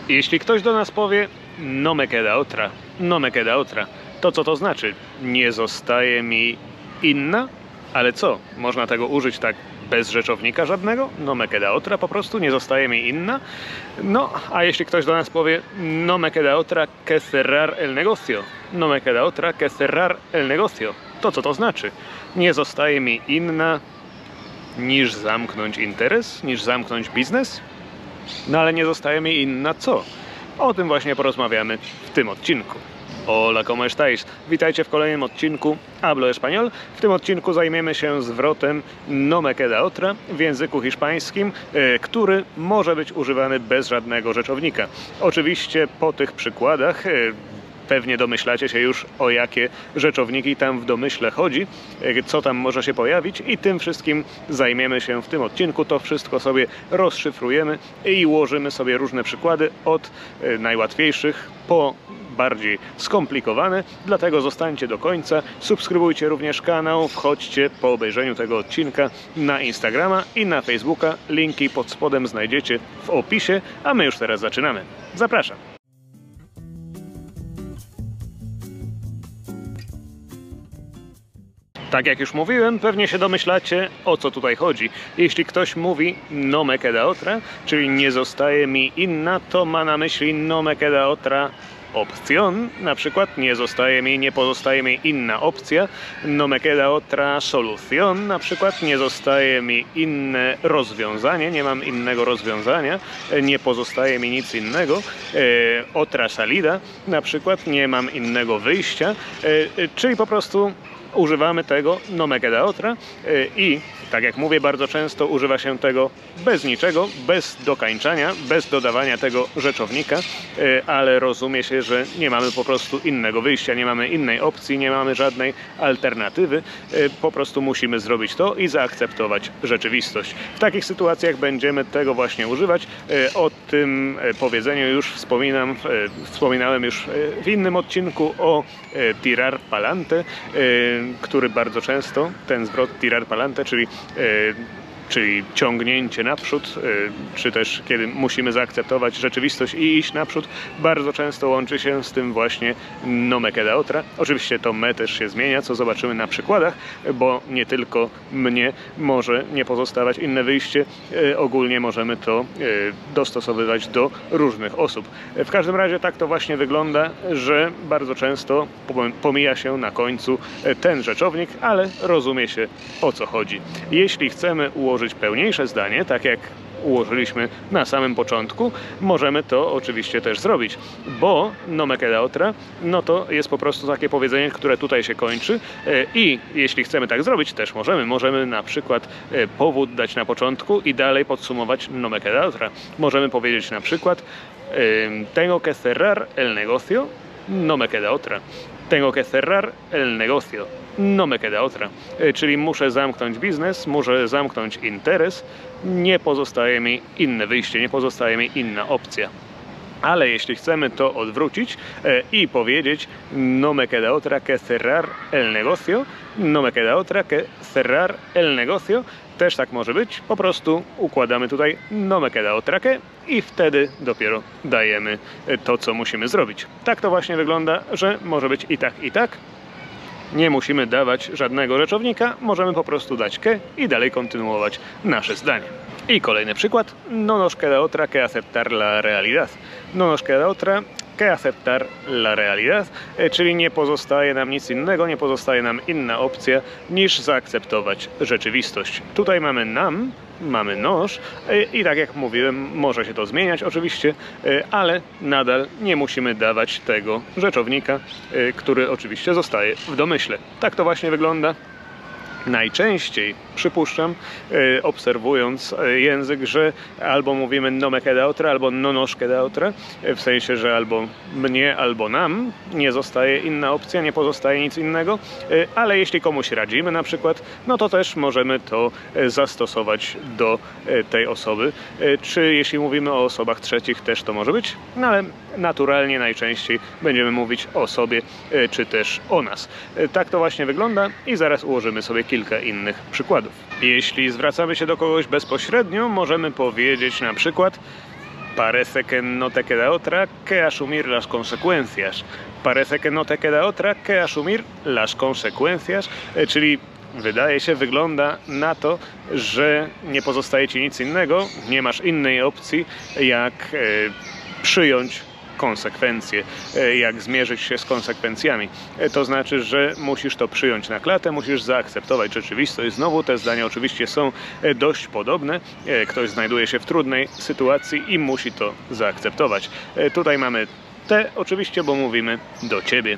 Jeśli ktoś do nas powie no me queda otra, no me queda otra, to co to znaczy? Nie zostaje mi inna? Ale co? Można tego użyć tak bez rzeczownika żadnego? No me queda otra, po prostu nie zostaje mi inna? No, a jeśli ktoś do nas powie no me queda otra que cerrar el negocio, no me queda otra que cerrar el negocio, to co to znaczy? Nie zostaje mi inna niż zamknąć interes, niż zamknąć biznes? No ale nie zostaje mi inna co? O tym właśnie porozmawiamy w tym odcinku. Hola, ¿cómo estáis? Witajcie w kolejnym odcinku Hablo Español. W tym odcinku zajmiemy się zwrotem no me queda otra w języku hiszpańskim, który może być używany bez żadnego rzeczownika. Oczywiście po tych przykładach pewnie domyślacie się już, o jakie rzeczowniki tam w domyśle chodzi, co tam może się pojawić i tym wszystkim zajmiemy się w tym odcinku. To wszystko sobie rozszyfrujemy i ułożymy sobie różne przykłady od najłatwiejszych po bardziej skomplikowane, dlatego zostańcie do końca, subskrybujcie również kanał, wchodźcie po obejrzeniu tego odcinka na Instagrama i na Facebooka, linki pod spodem znajdziecie w opisie, a my już teraz zaczynamy. Zapraszam! Tak jak już mówiłem, pewnie się domyślacie, o co tutaj chodzi. Jeśli ktoś mówi no me queda otra, czyli nie zostaje mi inna, to ma na myśli no me queda otra opción, na przykład nie zostaje mi, nie pozostaje mi inna opcja, no me queda otra solución, na przykład nie zostaje mi inne rozwiązanie, nie mam innego rozwiązania, nie pozostaje mi nic innego, otra salida, na przykład nie mam innego wyjścia, czyli po prostu używamy tego no me queda otra i tak jak mówię, bardzo często używa się tego bez niczego, bez dokańczania, bez dodawania tego rzeczownika, ale rozumie się, że nie mamy po prostu innego wyjścia, nie mamy innej opcji, nie mamy żadnej alternatywy, po prostu musimy zrobić to i zaakceptować rzeczywistość. W takich sytuacjach będziemy tego właśnie używać. O tym powiedzeniu już wspominałem już w innym odcinku o tirar pa'lante, który bardzo często, ten zwrot tirar pa'lante, czyli ciągnięcie naprzód, czy też kiedy musimy zaakceptować rzeczywistość i iść naprzód, bardzo często łączy się z tym właśnie no me queda otra. Oczywiście to me też się zmienia, co zobaczymy na przykładach, bo nie tylko mnie może nie pozostawać inne wyjście, ogólnie możemy to dostosowywać do różnych osób. W każdym razie tak to właśnie wygląda, że bardzo często pomija się na końcu ten rzeczownik, ale rozumie się, o co chodzi. Jeśli chcemy ułożyć pełniejsze zdanie, tak jak ułożyliśmy na samym początku, możemy to oczywiście też zrobić, bo no me queda otra, no to jest po prostu takie powiedzenie, które tutaj się kończy i jeśli chcemy tak zrobić, też możemy na przykład powód dać na początku i dalej podsumować no me queda otra. Możemy powiedzieć na przykład tengo que cerrar el negocio, no me queda otra. Tengo que cerrar el negocio. No me queda otra. Czyli muszę zamknąć biznes, muszę zamknąć interes, nie pozostaje mi inne wyjście, nie pozostaje mi inna opcja. Ale jeśli chcemy to odwrócić i powiedzieć no me queda otra que cerrar el negocio, no me queda otra que cerrar el negocio, też tak może być, po prostu układamy tutaj no me queda otra que i wtedy dopiero dajemy to, co musimy zrobić. Tak to właśnie wygląda, że może być i tak, i tak. Nie musimy dawać żadnego rzeczownika, możemy po prostu dać que i dalej kontynuować nasze zdanie. I kolejny przykład. No nos queda otra que aceptar la realidad. No nos queda otra que aceptar la realidad, czyli nie pozostaje nam nic innego, nie pozostaje nam inna opcja niż zaakceptować rzeczywistość. Tutaj mamy nam, mamy nos i tak jak mówiłem, może się to zmieniać oczywiście, ale nadal nie musimy dawać tego rzeczownika, który oczywiście zostaje w domyśle. Tak to właśnie wygląda. Najczęściej, przypuszczam, obserwując język, że albo mówimy no me queda otra, albo no nos queda otra, w sensie, że albo mnie, albo nam nie zostaje inna opcja, nie pozostaje nic innego, ale jeśli komuś radzimy na przykład, no to też możemy to zastosować do tej osoby, czy jeśli mówimy o osobach trzecich, też to może być, no ale naturalnie najczęściej będziemy mówić o sobie, czy też o nas. Tak to właśnie wygląda i zaraz ułożymy sobie kilka innych przykładów. Jeśli zwracamy się do kogoś bezpośrednio, możemy powiedzieć na przykład Parece que no te queda otra que asumir las consecuencias. Parece que no te queda otra que asumir las consecuencias, czyli wydaje się, wygląda na to, że nie pozostaje ci nic innego, nie masz innej opcji, jak przyjąć konsekwencje, jak zmierzyć się z konsekwencjami. To znaczy, że musisz to przyjąć na klatę, musisz zaakceptować rzeczywistość. Znowu te zdania oczywiście są dość podobne. Ktoś znajduje się w trudnej sytuacji i musi to zaakceptować. Tutaj mamy te oczywiście, bo mówimy do ciebie.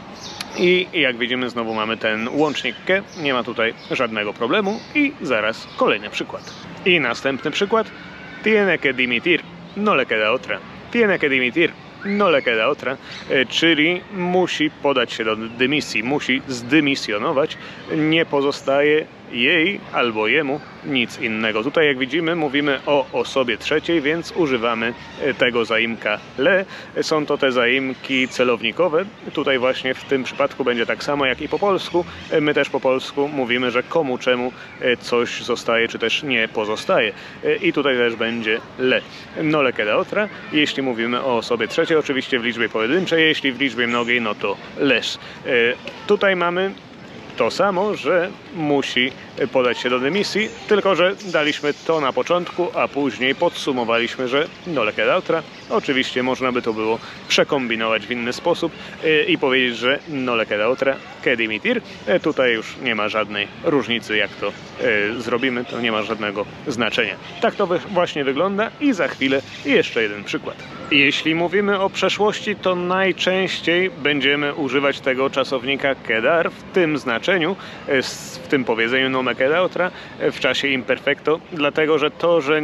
I jak widzimy, znowu mamy ten łącznik que, nie ma tutaj żadnego problemu i zaraz kolejny przykład. I następny przykład. Tiene que dimitir, no le queda otra. Tiene que dimitir, no le queda otra, czyli musi podać się do dymisji, musi zdymisjonować, nie pozostaje jej albo jemu nic innego. Tutaj jak widzimy mówimy o osobie trzeciej, więc używamy tego zaimka le. Są to te zaimki celownikowe. Tutaj właśnie w tym przypadku będzie tak samo jak i po polsku. My też po polsku mówimy, że komu czemu coś zostaje, czy też nie pozostaje. I tutaj też będzie le. No le queda otra. Jeśli mówimy o osobie trzeciej, oczywiście w liczbie pojedynczej, jeśli w liczbie mnogiej, no to les. Tutaj mamy to samo, że musi podać się do dymisji, tylko że daliśmy to na początku, a później podsumowaliśmy, że no le queda otra. Oczywiście można by to było przekombinować w inny sposób i powiedzieć, że no le queda otra que dimitir. Tutaj już nie ma żadnej różnicy, jak to zrobimy, to nie ma żadnego znaczenia. Tak to właśnie wygląda i za chwilę jeszcze jeden przykład. Jeśli mówimy o przeszłości, to najczęściej będziemy używać tego czasownika quedar w tym znaczeniu, w tym powiedzeniu no me queda otra w czasie imperfecto, dlatego że to, że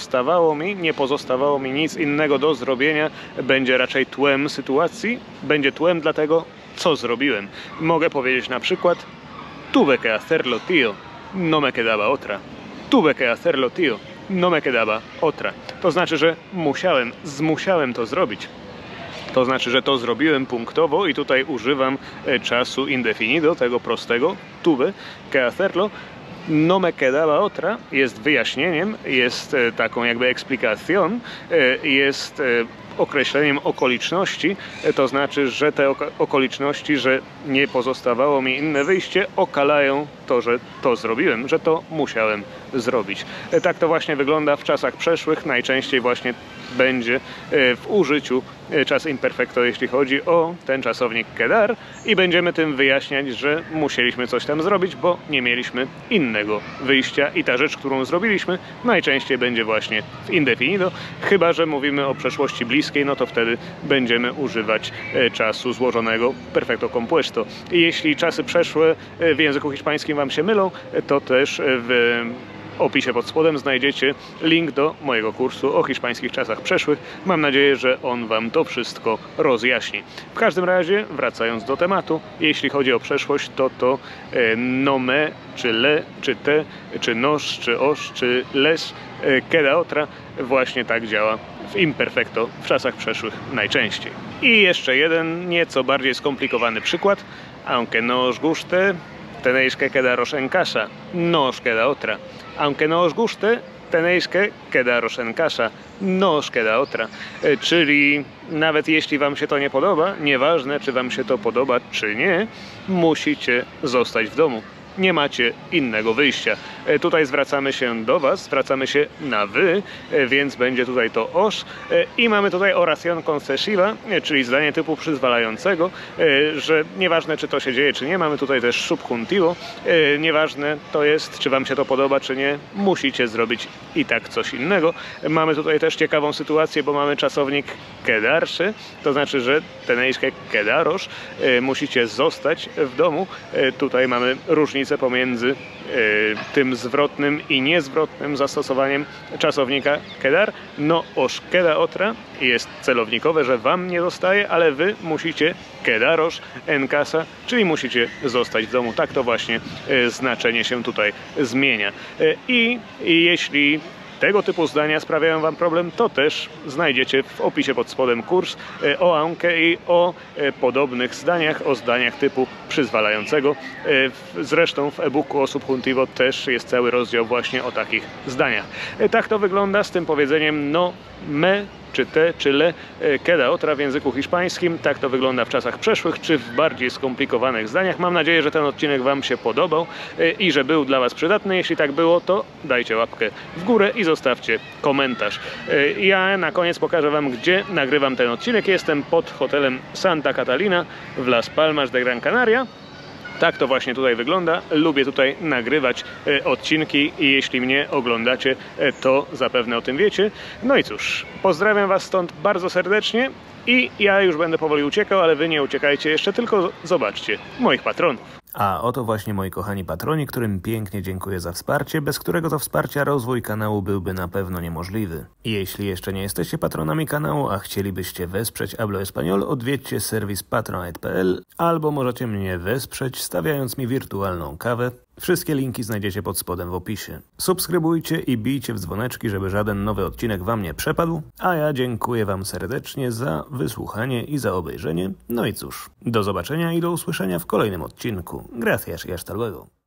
nie pozostawało mi nic innego do zrobienia, będzie raczej tłem sytuacji, będzie tłem dla tego, co zrobiłem. Mogę powiedzieć na przykład tuve que hacerlo, tío, no me quedaba otra. Tuve que hacerlo, tío, no me quedaba otra. To znaczy, że zmusiałem to zrobić. To znaczy, że to zrobiłem punktowo i tutaj używam czasu indefinido, tego prostego, tuve que hacerlo. No me quedaba otra jest wyjaśnieniem, jest taką jakby eksplikacją, jest określeniem okoliczności, to znaczy, że te okoliczności, że nie pozostawało mi inne wyjście, okalają to, że to zrobiłem, że to musiałem zrobić. Tak to właśnie wygląda w czasach przeszłych, najczęściej właśnie będzie w użyciu czas imperfecto, jeśli chodzi o ten czasownik quedar i będziemy tym wyjaśniać, że musieliśmy coś tam zrobić, bo nie mieliśmy innego wyjścia i ta rzecz, którą zrobiliśmy, najczęściej będzie właśnie w indefinido, chyba że mówimy o przeszłości bliskiej, no to wtedy będziemy używać czasu złożonego perfecto compuesto. I jeśli czasy przeszłe w języku hiszpańskim wam się mylą, to też w opisie pod spodem znajdziecie link do mojego kursu o hiszpańskich czasach przeszłych. Mam nadzieję, że on wam to wszystko rozjaśni. W każdym razie, wracając do tematu, jeśli chodzi o przeszłość, to no me, czy le, czy te, czy nos, czy os, czy les, queda otra, właśnie tak działa w imperfecto w czasach przeszłych najczęściej. I jeszcze jeden nieco bardziej skomplikowany przykład. Aunque no os guste, tenéis que quedaros en casa, no os queda otra. Aunque no os guste, tenéis que quedaros en casa, no os queda otra. Czyli nawet jeśli wam się to nie podoba, nieważne czy wam się to podoba czy nie, musicie zostać w domu. Nie macie innego wyjścia. Tutaj zwracamy się do was, zwracamy się na wy, więc będzie tutaj to os i mamy tutaj oración concesiva, czyli zdanie typu przyzwalającego, że nieważne czy to się dzieje czy nie, mamy tutaj też subjuntivo, nieważne to jest czy wam się to podoba czy nie, musicie zrobić i tak coś innego. Mamy tutaj też ciekawą sytuację, bo mamy czasownik quedarse, to znaczy, że tenéis que quedaros, musicie zostać w domu. Tutaj mamy różnicę pomiędzy tym zwrotnym i niezwrotnym zastosowaniem czasownika quedar. No os queda otra jest celownikowe, że wam nie zostaje, ale wy musicie quedaros en casa, czyli musicie zostać w domu. Tak to właśnie znaczenie się tutaj zmienia. I jeśli tego typu zdania sprawiają wam problem, to też znajdziecie w opisie pod spodem kurs o aunque i o podobnych zdaniach, o zdaniach typu przyzwalającego. Zresztą w e-booku o subjuntivo też jest cały rozdział właśnie o takich zdaniach. Tak to wygląda z tym powiedzeniem no me czy te, czy le, queda otra w języku hiszpańskim. Tak to wygląda w czasach przeszłych, czy w bardziej skomplikowanych zdaniach. Mam nadzieję, że ten odcinek Wam się podobał i że był dla Was przydatny. Jeśli tak było, to dajcie łapkę w górę i zostawcie komentarz. Ja na koniec pokażę Wam, gdzie nagrywam ten odcinek. Jestem pod hotelem Santa Catalina w Las Palmas de Gran Canaria. Tak to właśnie tutaj wygląda. Lubię tutaj nagrywać odcinki i jeśli mnie oglądacie, to zapewne o tym wiecie. No i cóż, pozdrawiam Was stąd bardzo serdecznie i ja już będę powoli uciekał, ale Wy nie uciekajcie jeszcze, tylko zobaczcie moich patronów. A oto właśnie moi kochani patroni, którym pięknie dziękuję za wsparcie, bez którego to wsparcia rozwój kanału byłby na pewno niemożliwy. Jeśli jeszcze nie jesteście patronami kanału, a chcielibyście wesprzeć Hablo Español, odwiedźcie serwis patronite.pl albo możecie mnie wesprzeć stawiając mi wirtualną kawę. Wszystkie linki znajdziecie pod spodem w opisie. Subskrybujcie i bijcie w dzwoneczki, żeby żaden nowy odcinek Wam nie przepadł, a ja dziękuję Wam serdecznie za wysłuchanie i za obejrzenie. No i cóż, do zobaczenia i do usłyszenia w kolejnym odcinku. Gracias y hasta luego.